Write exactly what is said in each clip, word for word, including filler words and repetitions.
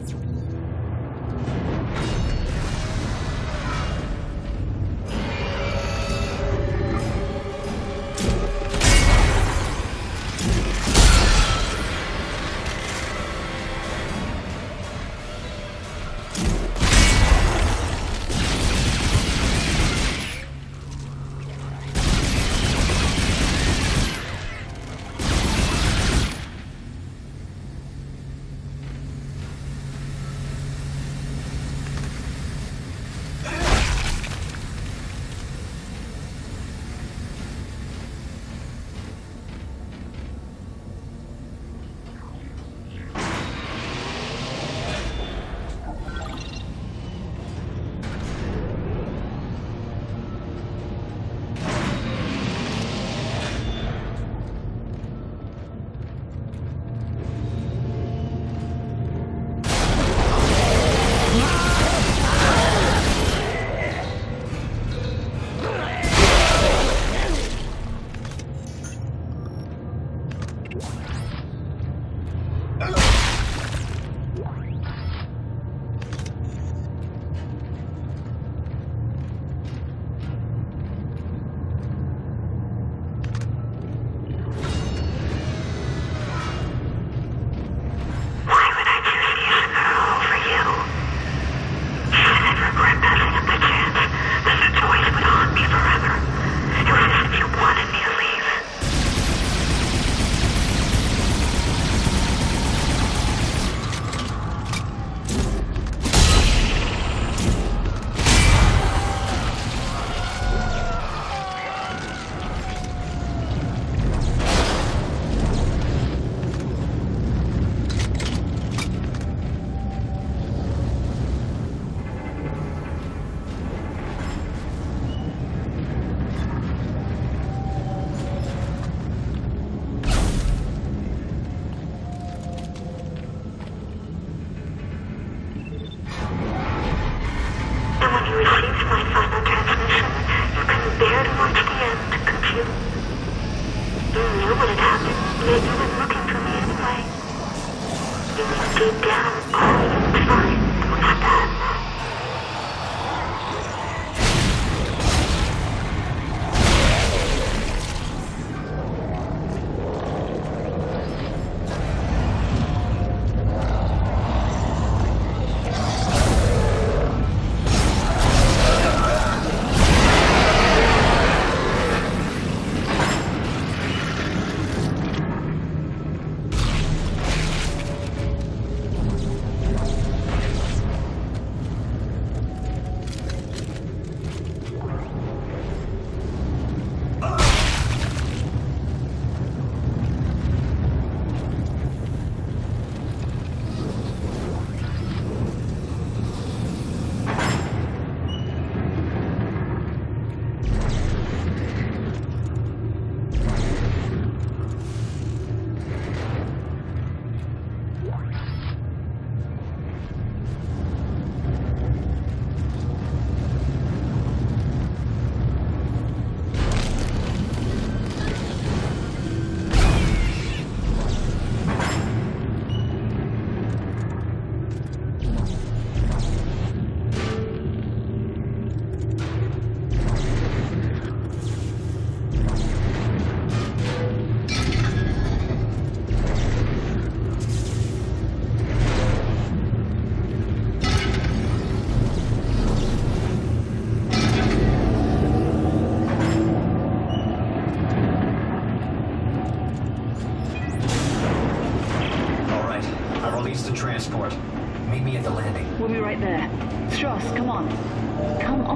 transport. Meet me at the landing. We'll be right there. Stross, come on. Come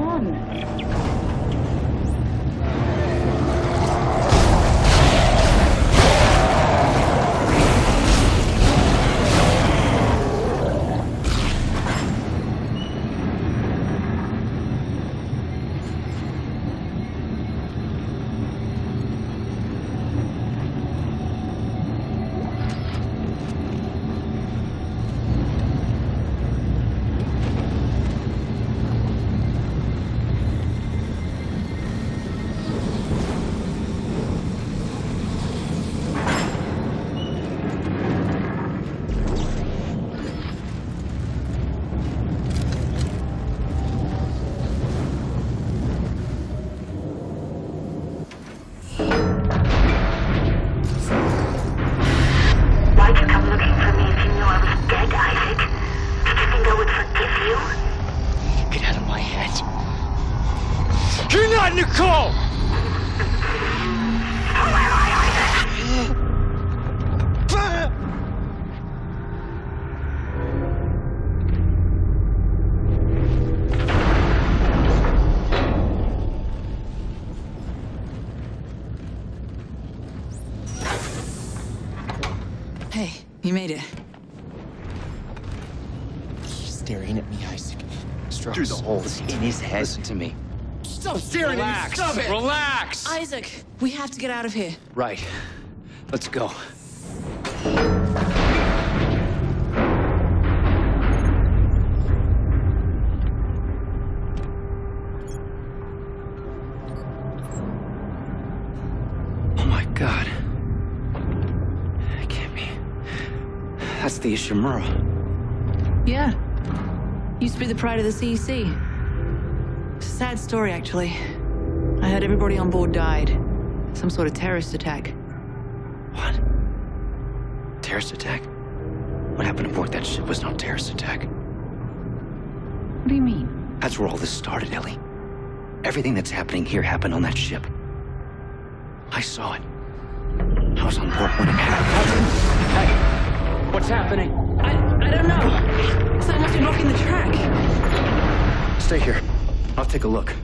on. made it. He's staring at me, Isaac. Strauss, Through the holes in his head. listen to me. Stop staring Relax. at me! Stop it! Relax! Isaac, we have to get out of here. Right. Let's go. Oh my God. It can't be. That's the Ishimura. Yeah. Used to be the pride of the C E C. It's a sad story, actually. I heard everybody on board died. Some sort of terrorist attack. What? Terrorist attack? What happened aboard that ship was no terrorist attack. What do you mean? That's where all this started, Ellie. Everything that's happening here happened on that ship. I saw it. I was on board when it happened. Hey, what's happening? I... I don't know. Something must be blocking the track. Stay here. I'll take a look.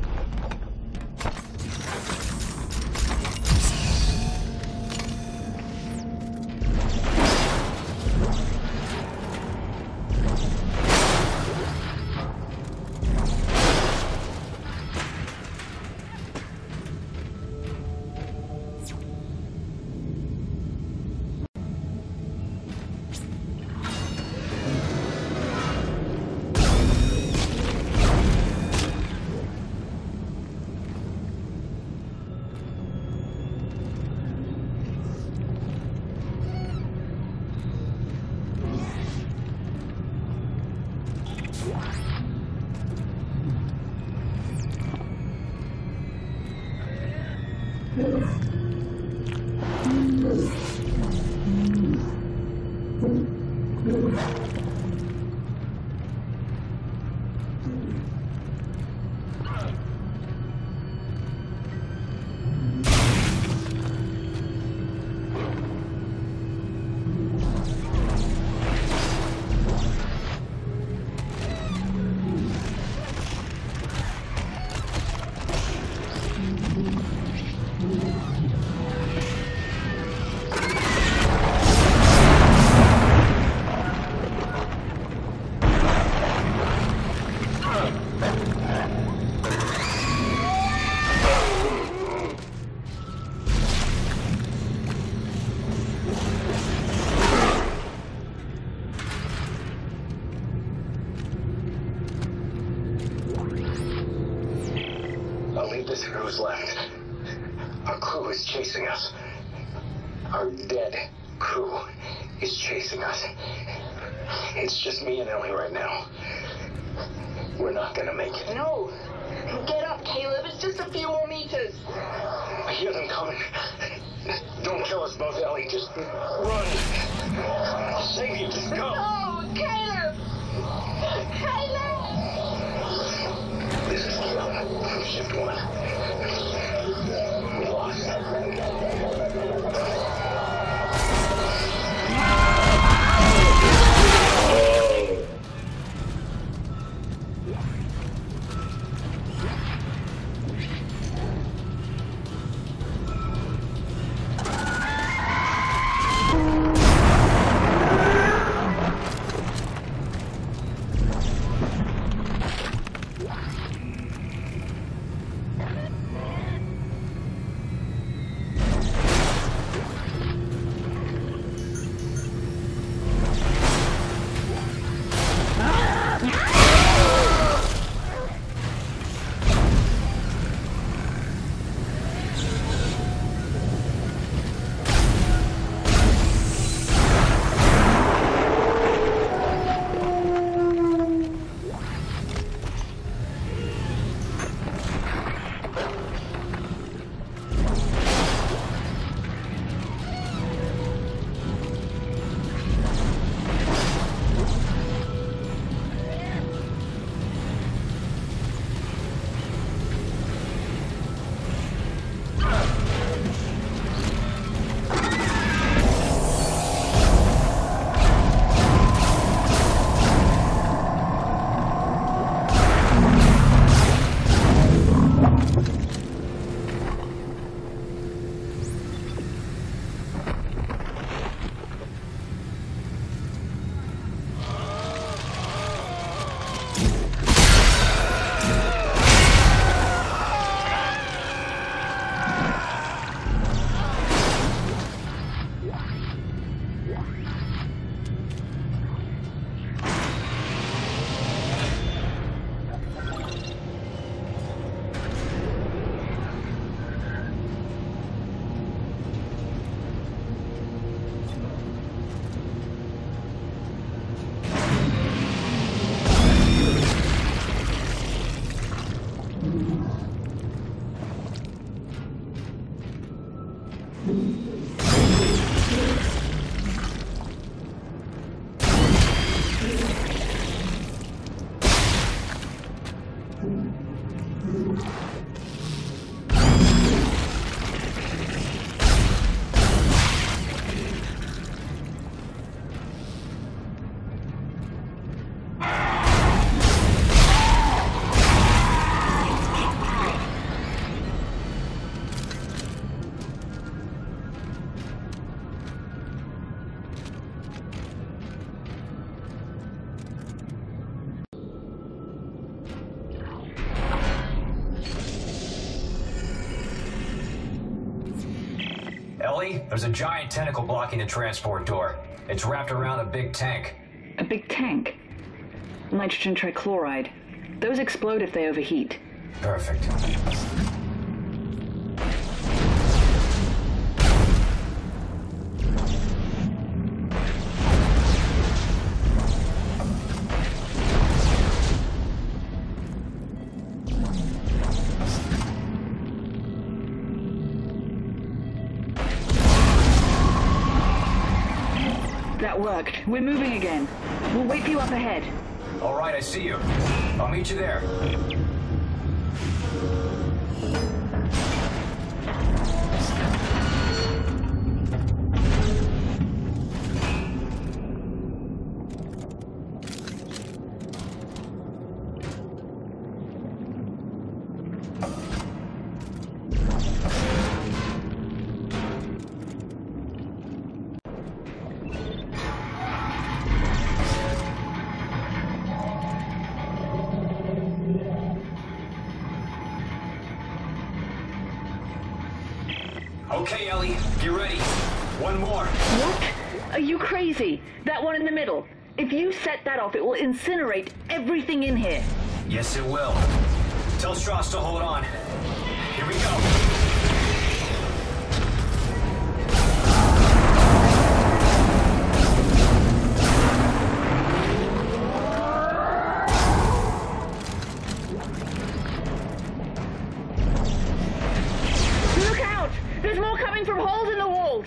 Who's left? Our crew is chasing us. Our dead crew is chasing us. It's just me and Ellie right now. We're not gonna make it. No! Get up, Caleb. It's just a few more meters. I hear them coming. Don't kill us both, Ellie. Just run. I'll save you. Just go. No, Caleb! Caleb! This is Caleb from Shift One. We lost. Ellie, there's a giant tentacle blocking the transport door. It's wrapped around a big tank. A big tank? Nitrogen trichloride. Those explode if they overheat. Perfect. That worked. We're moving again. We'll wait for you up ahead. All right, I see you. I'll meet you there. Okay, Ellie, you ready? One more. What? Are you crazy? That one in the middle. If you set that off, it will incinerate everything in here. Yes, it will. Tell Stross to hold on. Here we go. There's more coming from holes in the walls!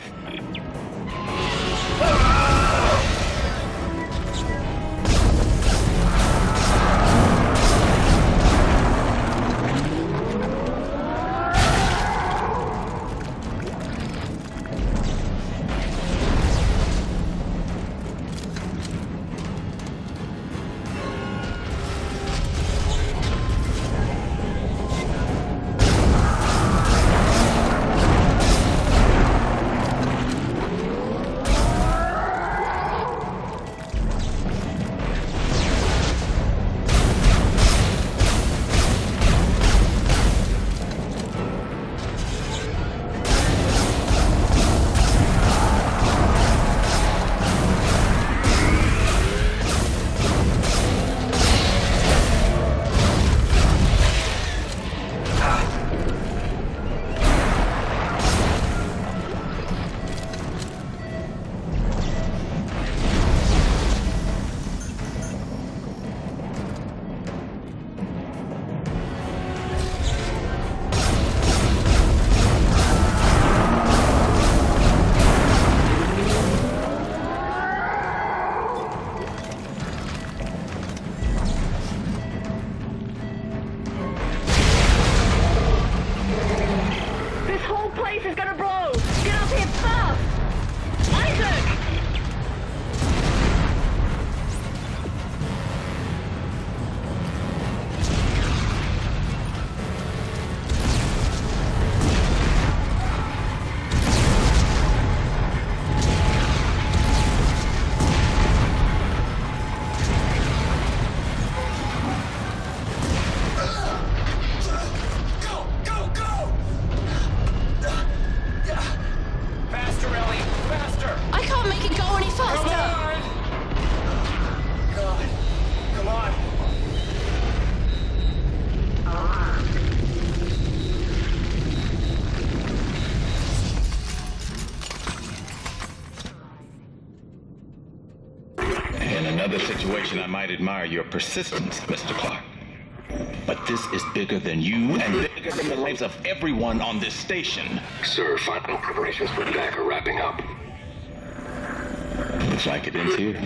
Another situation, I might admire your persistence, Mister Clark. But this is bigger than you and bigger than the lives of everyone on this station. Sir, final preparations for attack are wrapping up. Looks like it ends here.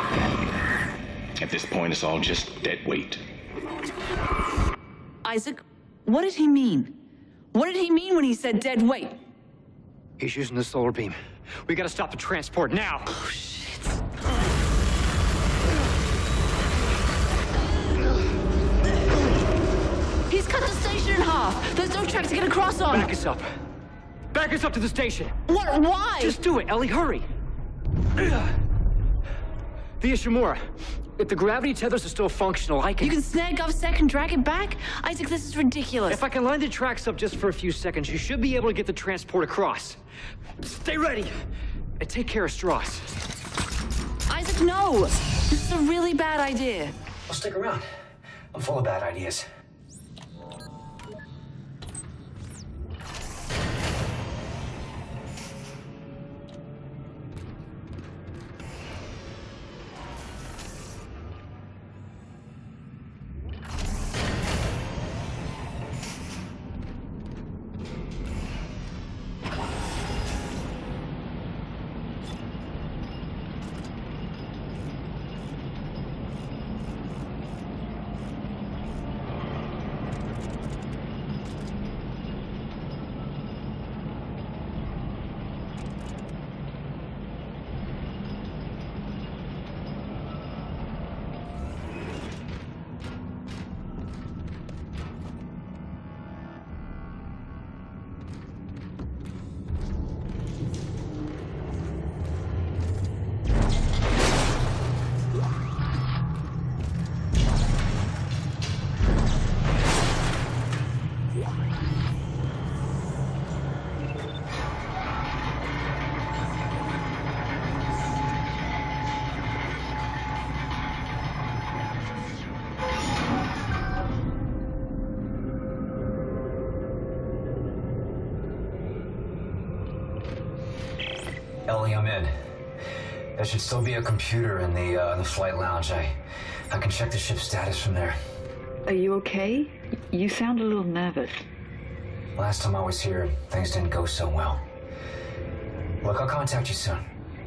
At this point, it's all just dead weight. Isaac, what did he mean? What did he mean when he said dead weight? He's using the solar beam. We gotta stop the transport now. Oh, shit. He's cut the station in half. There's no track to get across on. Back us up. Back us up to the station. What? Why? Just do it, Ellie. Hurry. The Ishimura. If the gravity tethers are still functional, I can... You can snag GovSec and drag it back? Isaac, this is ridiculous. If I can line the tracks up just for a few seconds, you should be able to get the transport across. Stay ready, and take care of Strauss. Isaac, no! This is a really bad idea. Well, stick around. I'm full of bad ideas. Ellie, I'm in. There should still be a computer in the, uh, the flight lounge. I, I can check the ship's status from there. Are you okay? You sound a little nervous. Last time I was here, things didn't go so well. Look, I'll contact you soon.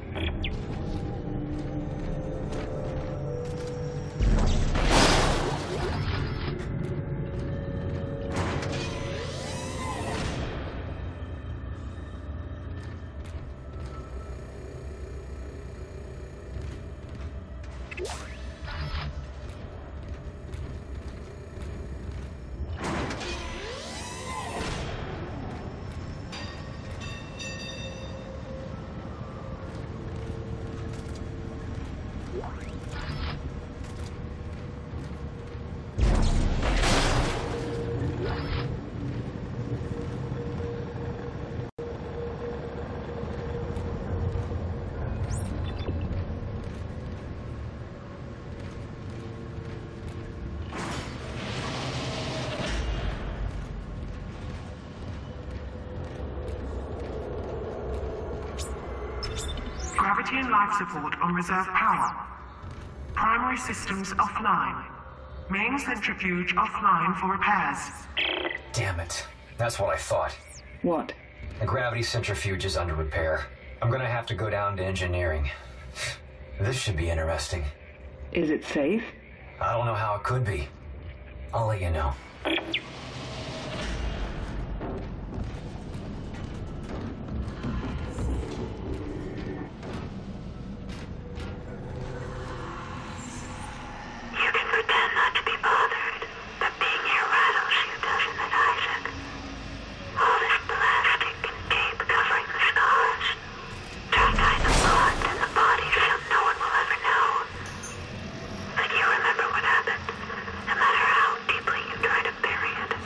Gravity and life support on reserve power. Primary systems offline. Main centrifuge offline for repairs. Damn it. That's what I thought. What? The gravity centrifuge is under repair. I'm gonna have to go down to engineering. This should be interesting. Is it safe? I don't know how it could be. I'll let you know. But you remember what happened. No matter how deeply you try to bury it.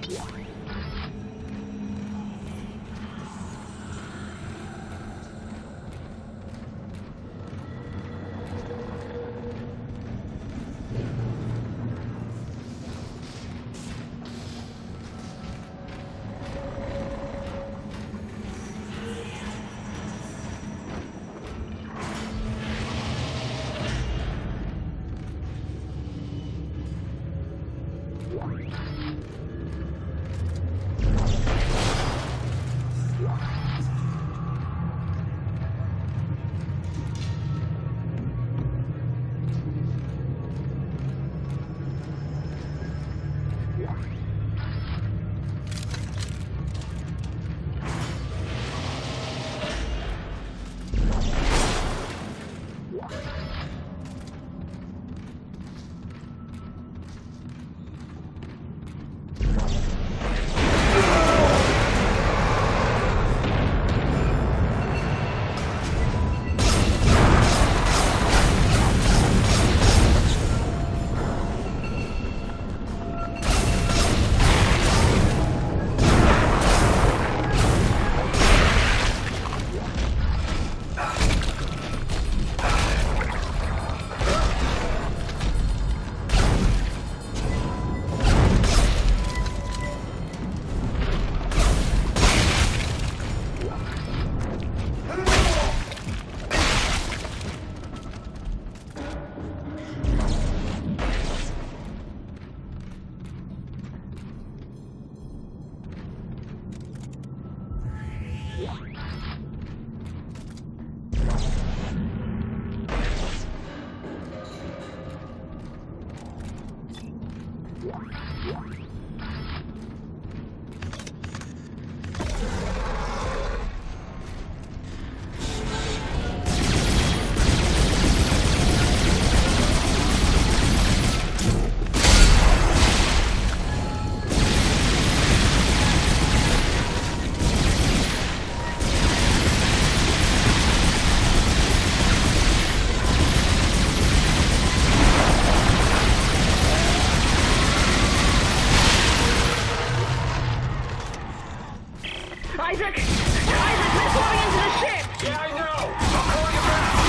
Isaac! Isaac, they're falling into the ship! Yeah, I know! I'll call you back!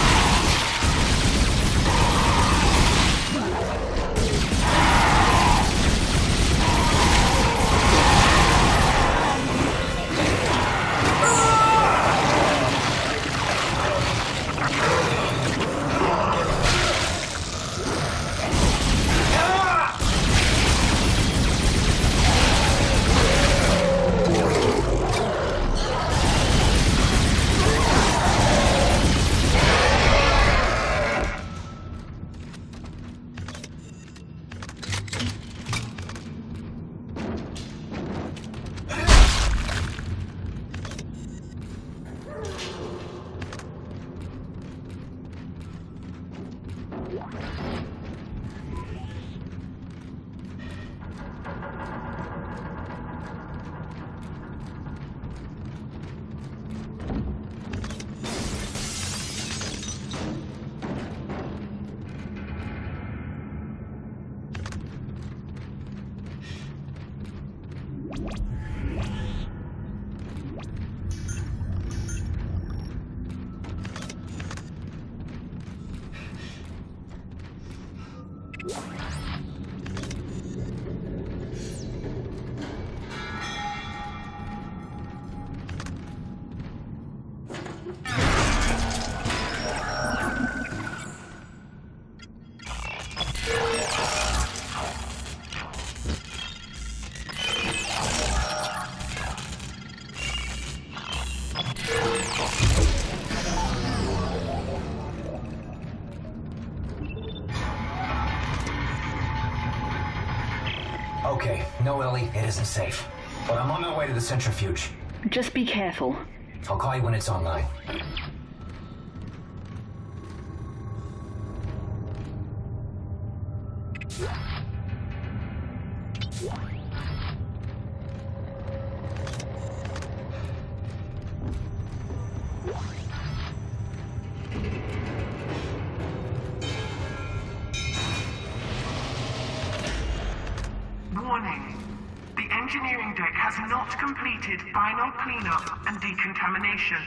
Okay, no, Ellie, it isn't safe. But I'm on my way to the centrifuge. Just be careful. I'll call you when it's online. Warning. The engineering deck has not completed final cleanup and decontamination.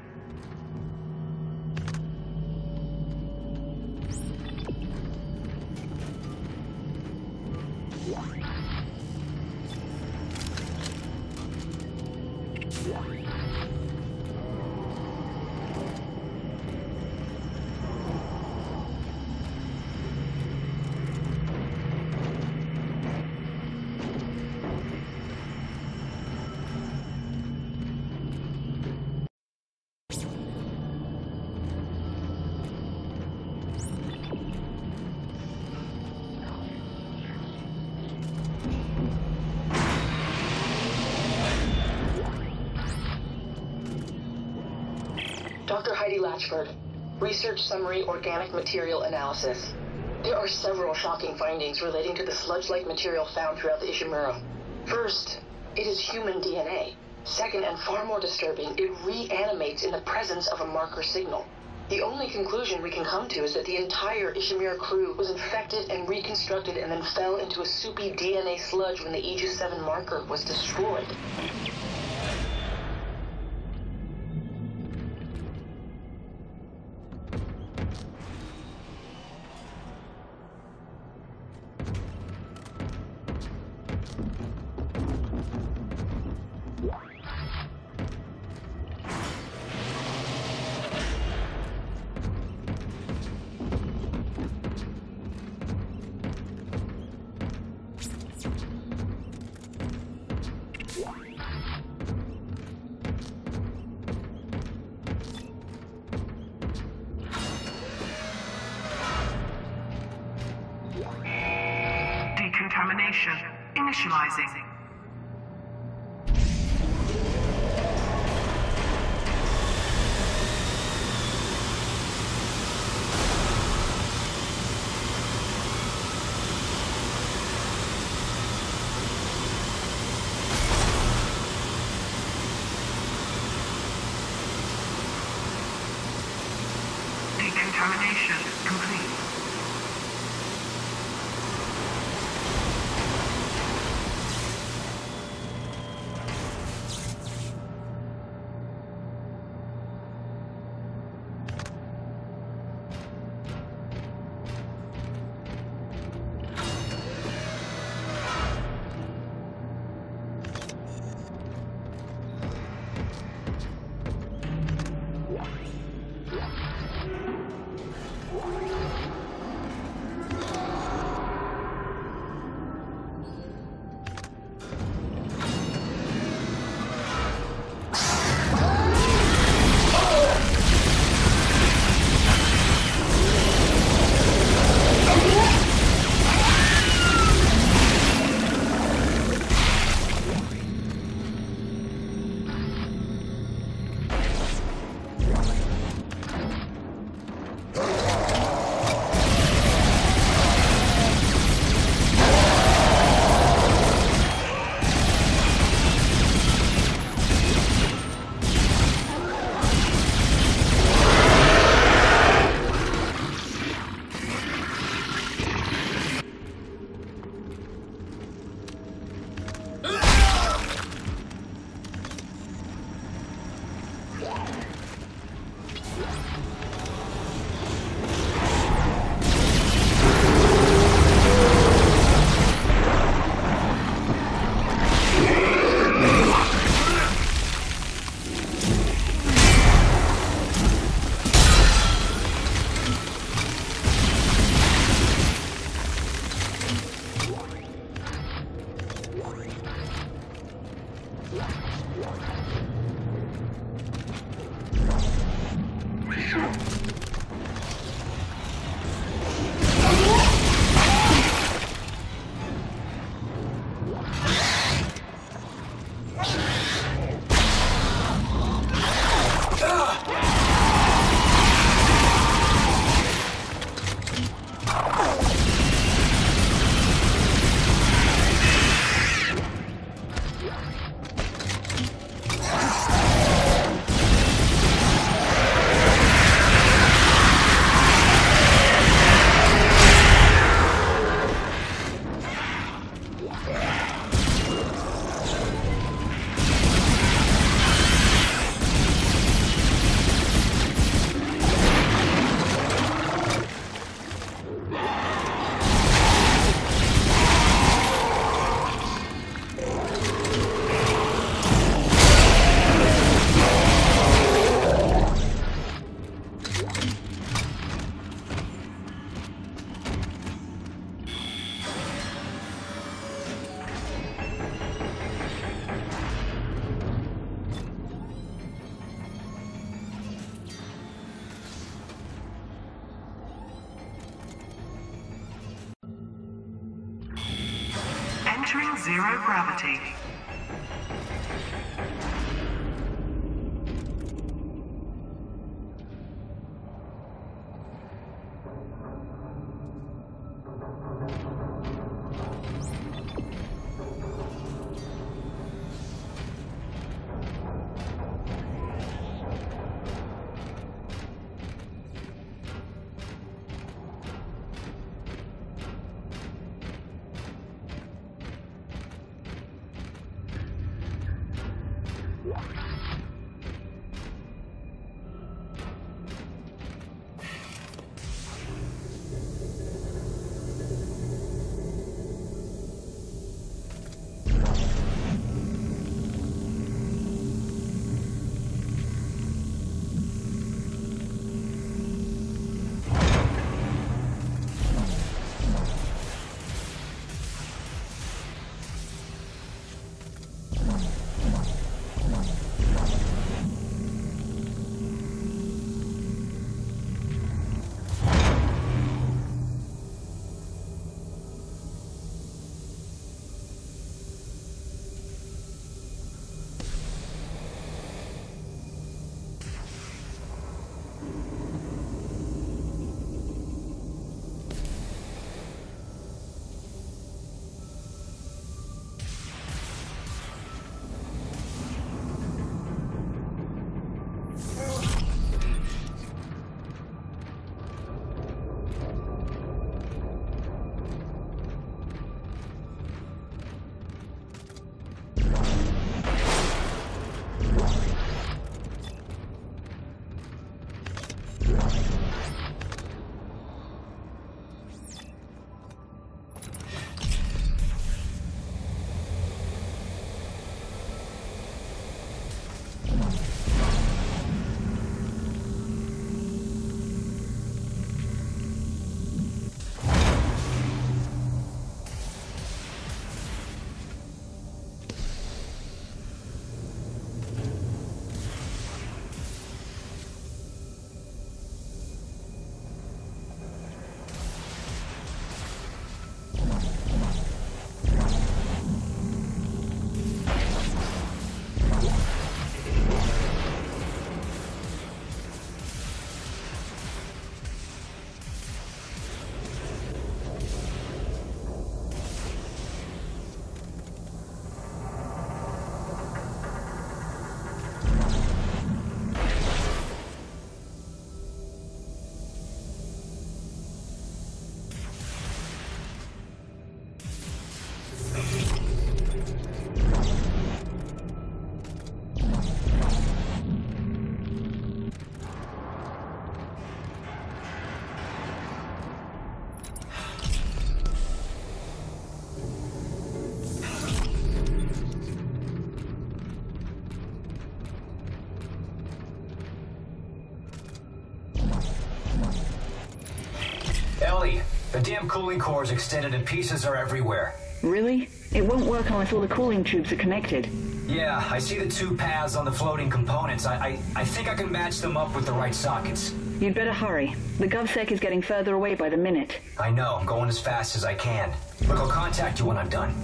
Doctor Heidi Latchford, Research Summary Organic Material Analysis. There are several shocking findings relating to the sludge-like material found throughout the Ishimura. First, it is human D N A. Second, and far more disturbing, it reanimates in the presence of a marker signal. The only conclusion we can come to is that the entire Ishimura crew was infected and reconstructed and then fell into a soupy D N A sludge when the Aegis seven marker was destroyed. Decontamination initializing. Decontamination complete. Entering zero gravity. Ellie, the damn cooling core is extended and pieces are everywhere. Really? It won't work unless all the cooling tubes are connected. Yeah, I see the two paths on the floating components. I, I, I think I can match them up with the right sockets. You'd better hurry. The GovSec is getting further away by the minute. I know. I'm going as fast as I can. Look, I'll contact you when I'm done.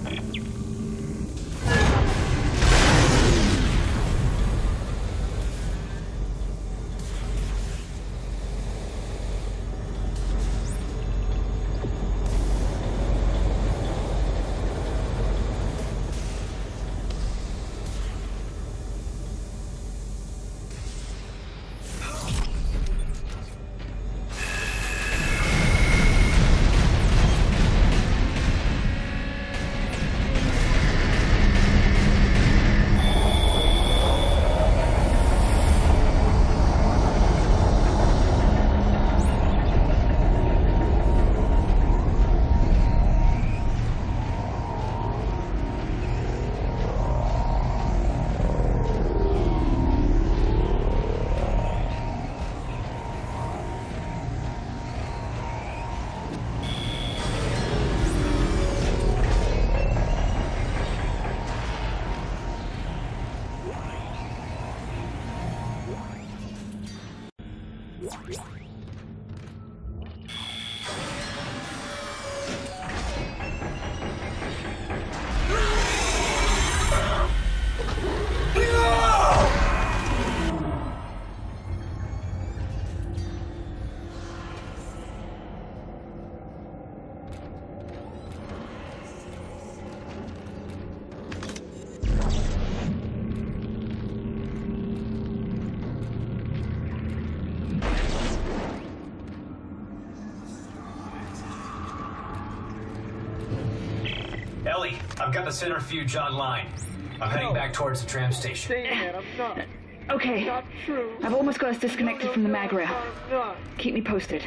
I've got the centrifuge online. I'm heading back towards the tram station. Okay. I've almost got us disconnected from the mag rail. Keep me posted.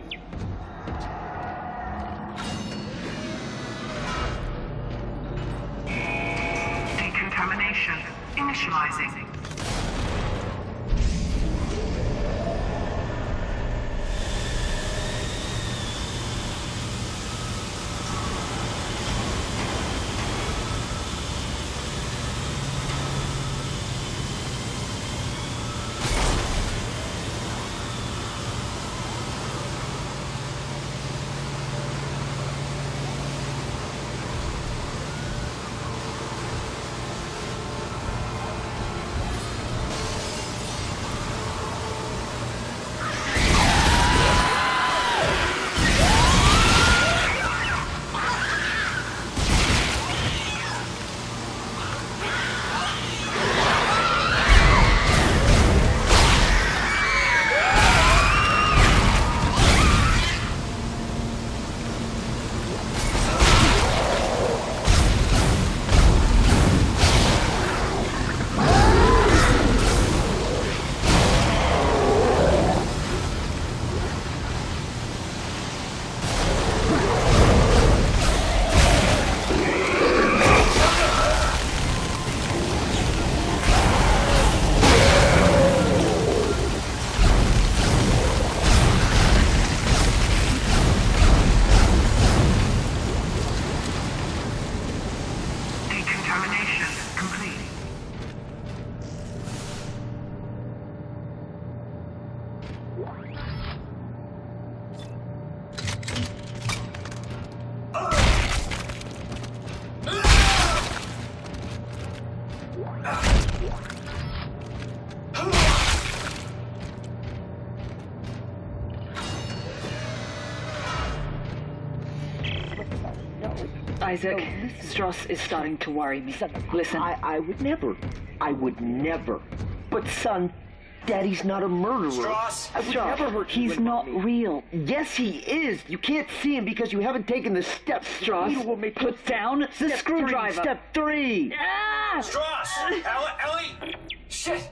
Decontamination initializing. Isaac, Stross is starting to worry me. Listen. I, I would never. I would never. But son, Daddy's not a murderer. Stross! I would Stross, never hurt he's not real. Yes, he is. You can't see him because you haven't taken the steps. Stross, will make put down the step screwdriver. Three, step three. Ah! Stross! Ellie! Ellie! Shit!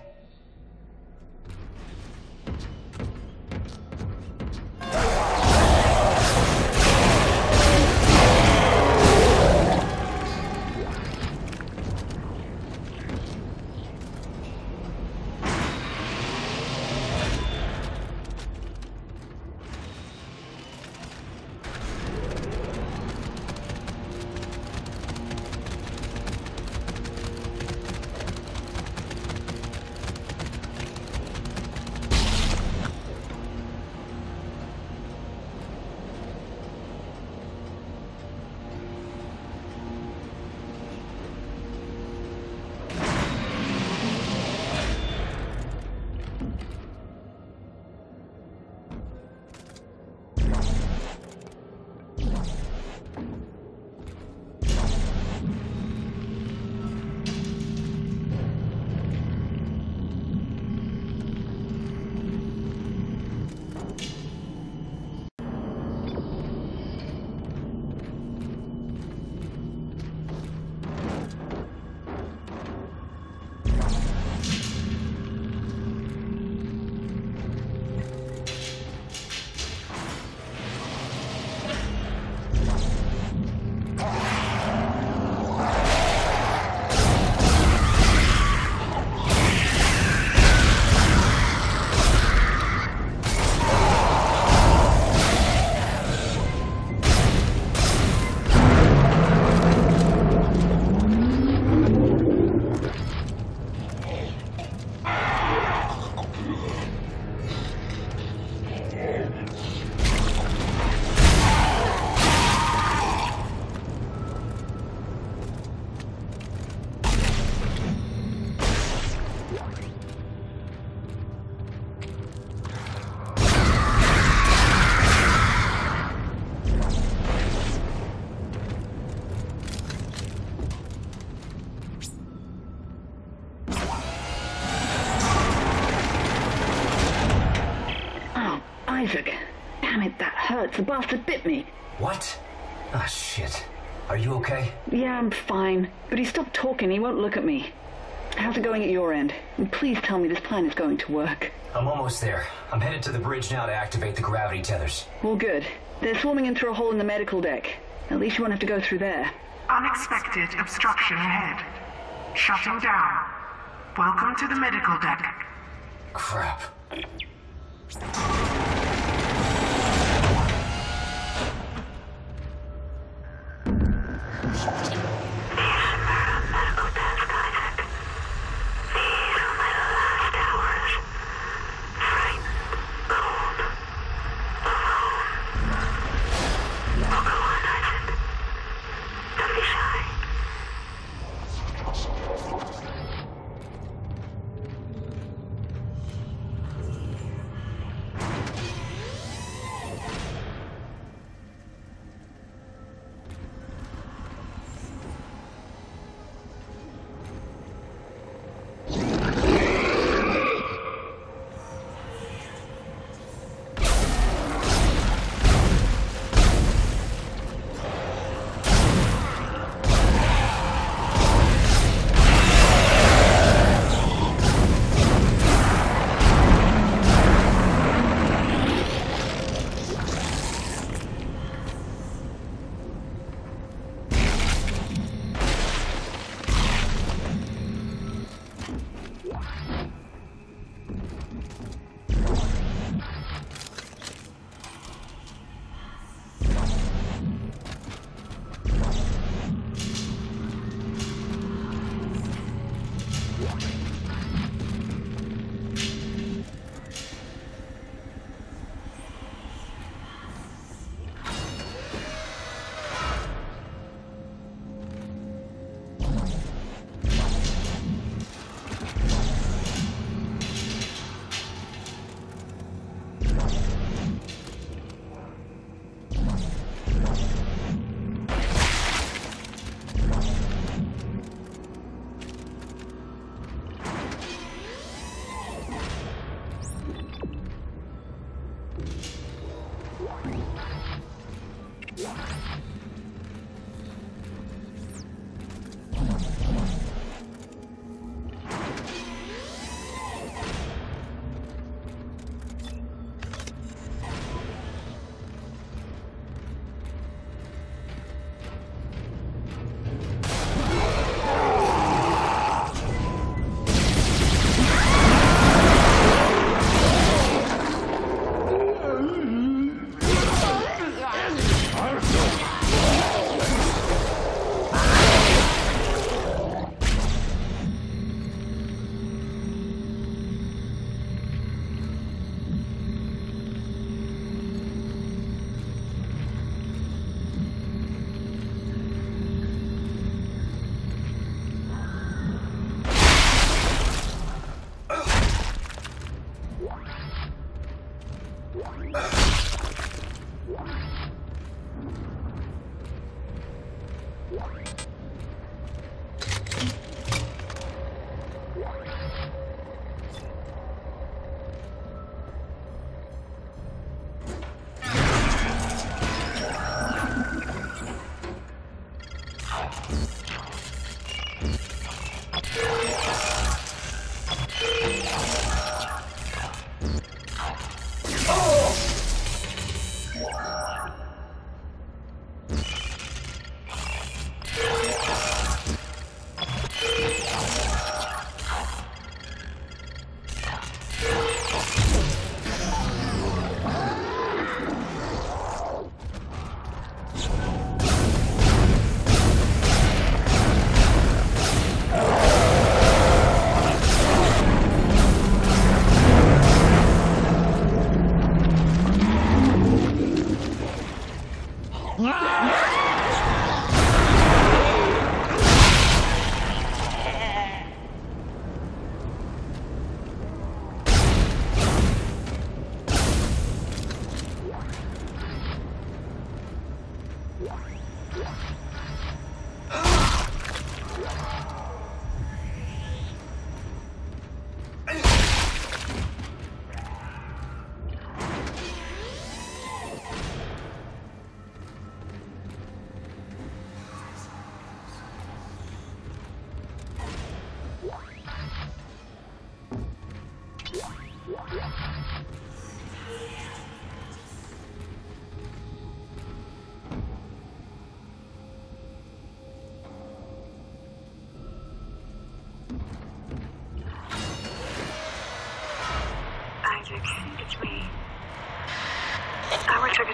Isaac, damn it, that hurts. The bastard bit me. What? Ah, shit. Are you okay? Yeah, I'm fine. But he stopped talking. He won't look at me. How's it going at your end? And please tell me this plan is going to work. I'm almost there. I'm headed to the bridge now to activate the gravity tethers. Well, good. They're swarming in through a hole in the medical deck. At least you won't have to go through there. Unexpected obstruction ahead. Shutting down. Welcome to the medical deck. Crap.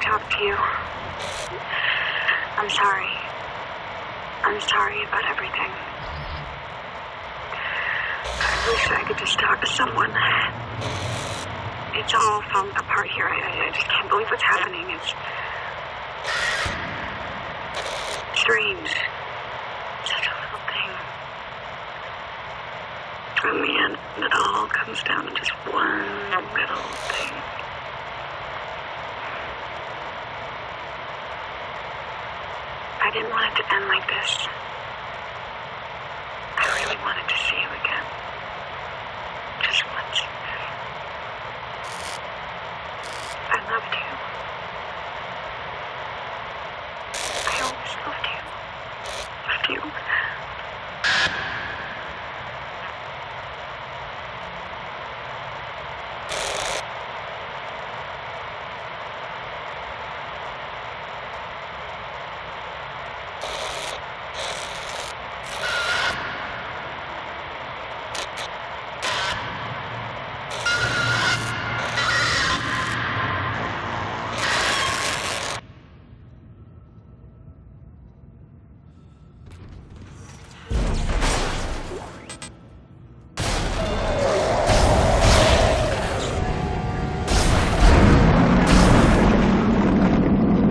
talk to you. I'm sorry. I'm sorry about everything. I wish I could just talk to someone. It's all falling apart here. I, I just can't believe what's happening. It's strange. Such a little thing. In the end, it all comes down to just one little thing. I didn't want it to end like this. I really wanted to see you again. Just once. I loved you. I always loved you. Loved you.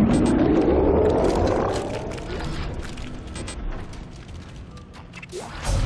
Yeah.